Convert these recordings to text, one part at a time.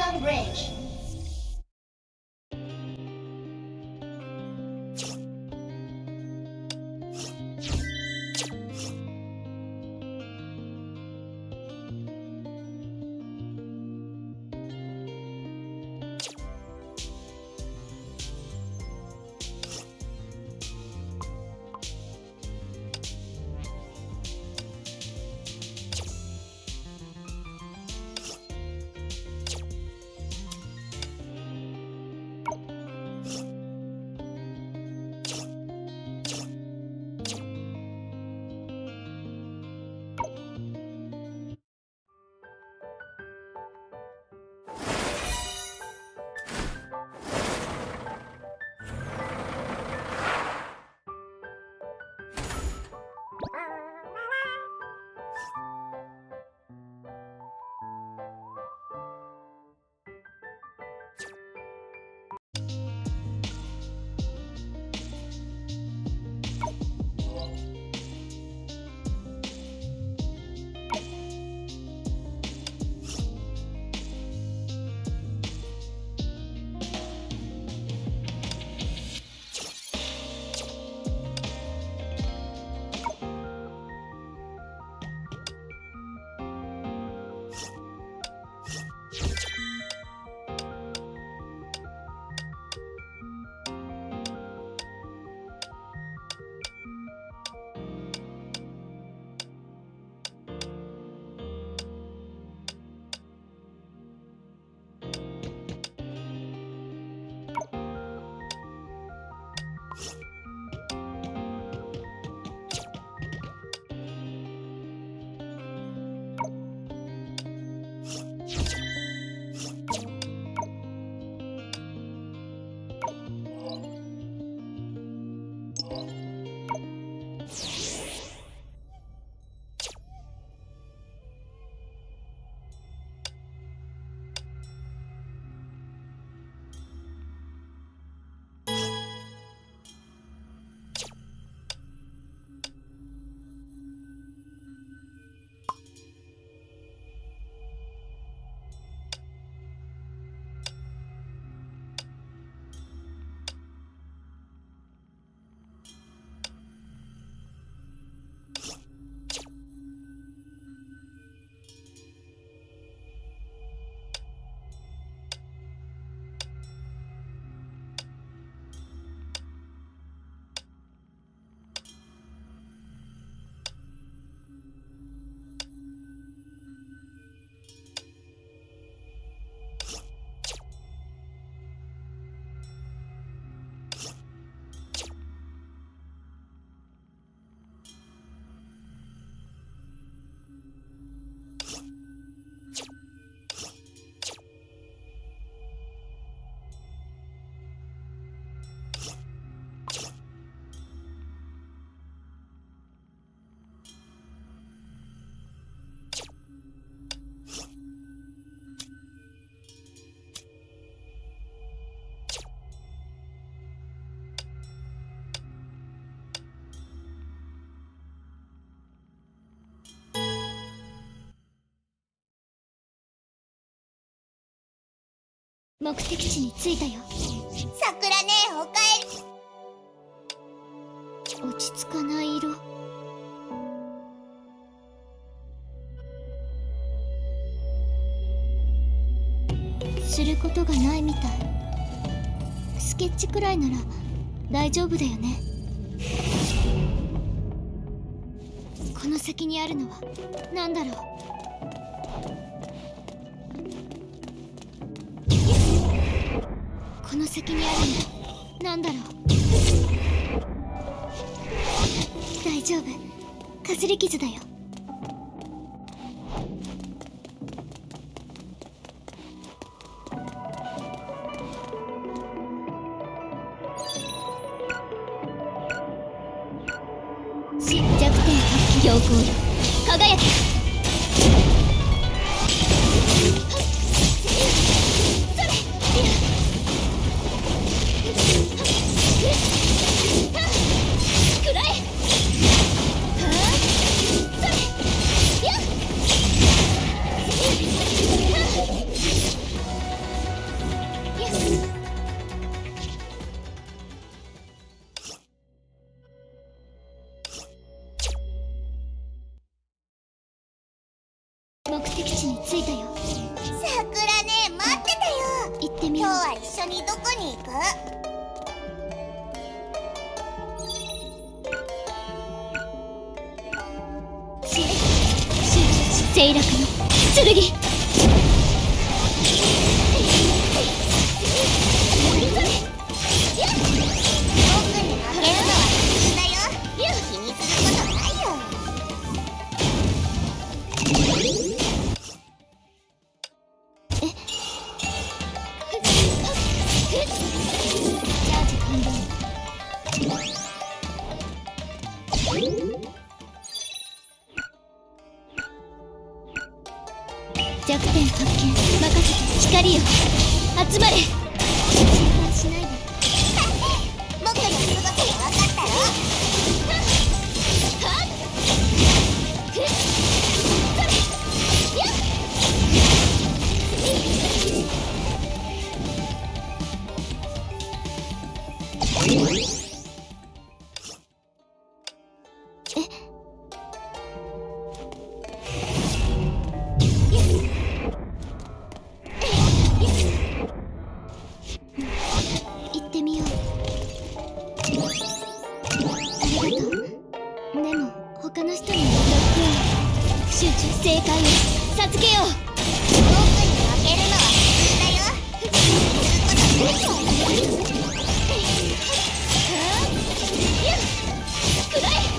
Shotgun range. 目的地に着いたよ。 さくらねえ、おかえり。 落ち着かない色。することがないみたい。スケッチくらいなら大丈夫だよね。この先にあるのは何だろう。この先にあるのなんだろう。大丈夫、かすり傷だよ。弱点発揮強行よ、輝け。 は一緒にどこに行く？ セイラクの剣。 僕に負けるのは私だよ。気にすることないよ。 チャージ完了。弱点発見。任せて。光よ集まれ。心配しないで。 僕のすごさが分かったろ？ 行ってみよう。ありがとう。でも他の人にも集中。正解を授けよう。 僕に負けるのは普通だよ。気にすることないよ。 くらえ。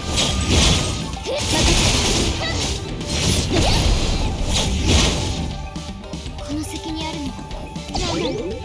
この先にあるのは何だろう。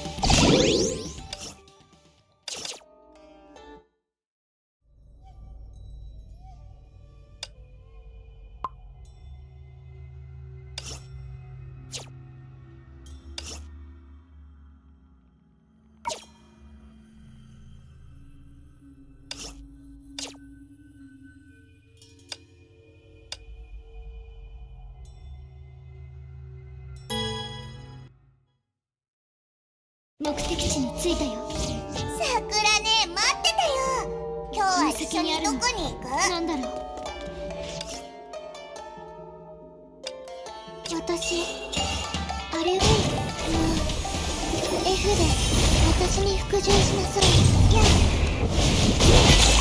目的地に着いたよ。 さくらね、待ってたよ。今日は一緒にどこに行く？ なんだろう。私あれをF で私に服従しなさい。